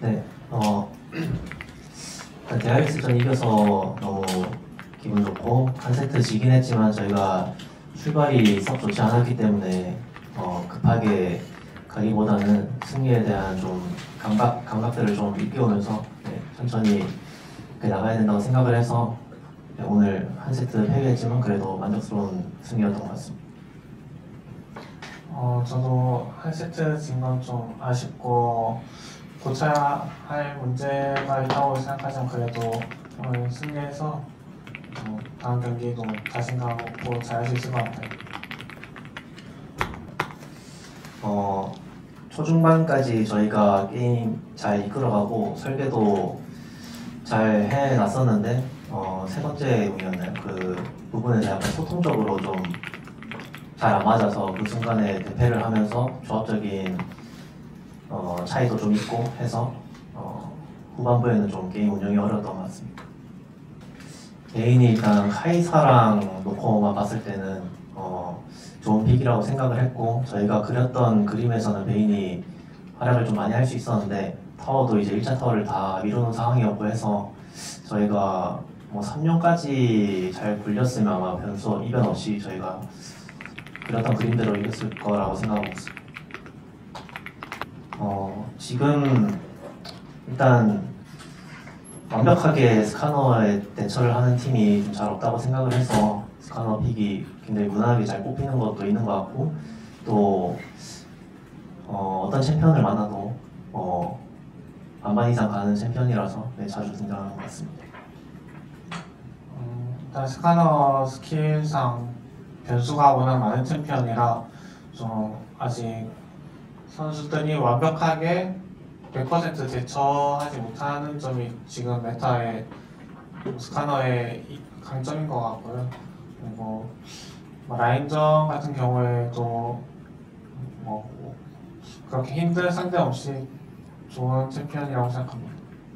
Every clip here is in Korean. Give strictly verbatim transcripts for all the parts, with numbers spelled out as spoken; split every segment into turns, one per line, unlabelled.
네, 어, 대하익스전 이겨서 너무 기분 좋고 한 세트 지긴 했지만 저희가 출발이 썩 좋지 않았기 때문에 어, 급하게 가기보다는 승리에 대한 좀 감각, 감각들을 좀 일깨우면서 네, 천천히 나가야 된다고 생각을 해서 네, 오늘 한 세트 패배했지만 그래도 만족스러운 승리였던 것 같습니다.
어, 저도 한 세트 진 건 좀 아쉽고 고쳐야 할 문제가 있다고 생각하지만 그래도 오늘 승리해서 어, 다음 경기도 자신감 없고 잘할 수 있을 것 같아요.
어, 초중반까지 저희가 게임 잘 이끌어가고 설계도 잘 해놨었는데 어, 세 번째 공이었나요? 그 부분에서 약간 소통적으로 좀 잘 안 맞아서 그 순간에 대패를 하면서 조합적인 어, 차이도 좀 있고 해서 어, 후반부에는 좀 게임 운영이 어려웠던 것 같습니다. 개인이 일단 카이사랑 노코만 봤을 때는 어, 좋은 픽이라고 생각을 했고 저희가 그렸던 그림에서는 베인이 활약을 좀 많이 할 수 있었는데 타워도 이제 일 차 타워를 다 미뤄놓은 상황이었고 해서 저희가 뭐 삼 룡까지 잘 굴렸으면 아마 변수 이변 없이 저희가 그렸던 그림대로 이겼을 거라고 생각하고 있습니다. 어, 지금 일단 완벽하게 스카너에 대처를 하는 팀이 좀 잘 없다고 생각을 해서 스카너 픽이 굉장히 무난하게 잘 뽑히는 것도 있는 것 같고 또 어, 어떤 챔피언을 만나도 어, 반반 이상 가는 챔피언이라서 네, 자주 등장하는 것 같습니다.
음, 일단 스카너 스킬상 변수가 워낙 많은 챔피언이라 좀 아직 선수들이 완벽하게 백 퍼센트 대처하지 못하는 점이 지금 메타의 스카너의 강점인 것 같고요. 그리고 뭐 라인전 같은 경우에도 뭐 그렇게 힘든 상대 없이 좋은 챔피언이라고 생각합니다.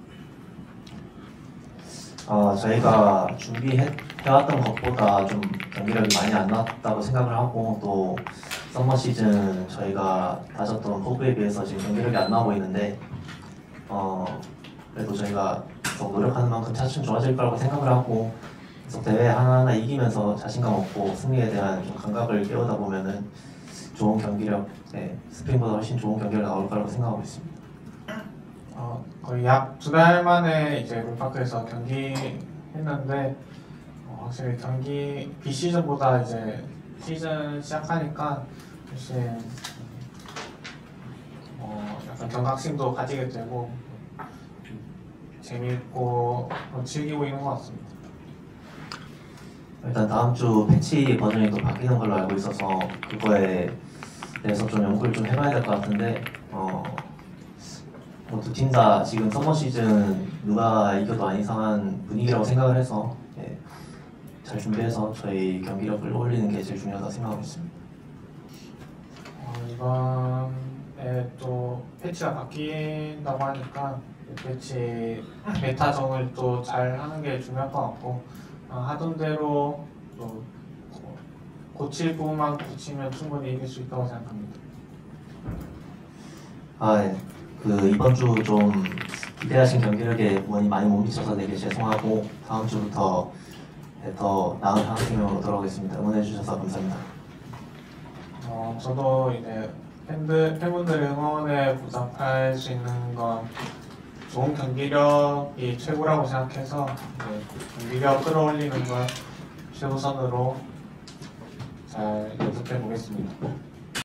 어, 저희가 준비해왔던 것보다 좀 경기력이 많이 안 나왔다고 생각을 하고 또 서머 시즌 저희가 다졌던 포부에 비해서 지금 경기력이 안 나오고 있는데 어, 그래도 저희가 계속 노력하는 만큼 차츰 좋아질 거라고 생각을 하고 계속 대회 하나하나 이기면서 자신감 얻고 승리에 대한 좀 감각을 깨우다 보면은 좋은 경기력, 네, 스프링보다 훨씬 좋은 경기력이 나올 거라고 생각하고 있습니다.
어, 거의 약 두 달 만에 이제 롤파크에서 경기했는데 어, 확실히 경기 비시즌보다 이제 시즌 시작하니까 훨씬 어, 약간 경각심도 가지게 되고 재미있고 어, 즐기고 있는 것 같습니다.
일단 다음 주 패치 버전이 또 바뀌는 걸로 알고 있어서 그거에 대해서 좀 연구를 좀 해봐야 될 것 같은데 어, 뭐 두 팀 다 지금 서머 시즌 누가 이겨도 안 이상한 분위기라고 생각을 해서 예, 잘 준비해서 저희 경기력을 올리는 게 제일 중요하다고 생각하고 있습니다.
어, 이번에 또 패치가 바뀐다고 하니까 패치 메타정을 또 잘 하는 게 중요할 것 같고 어, 하던 대로 또 고칠 부분만 고치면 충분히 이길 수 있다고 생각합니다.
아, 예. 그 이번 주 좀 기대하신 경기력에 부분이 많이 못 미쳐서 되게 죄송하고 다음 주부터 네, 더 나은 상승으로 돌아오겠습니다. 응원해 주셔서 감사합니다.
어, 저도 이제 팬들, 팬분들의 응원에 보답할 수 있는 건 좋은 경기력이 최고라고 생각해서 이제 경기력 끌어올리는 걸 최우선으로 잘 연습해 보겠습니다.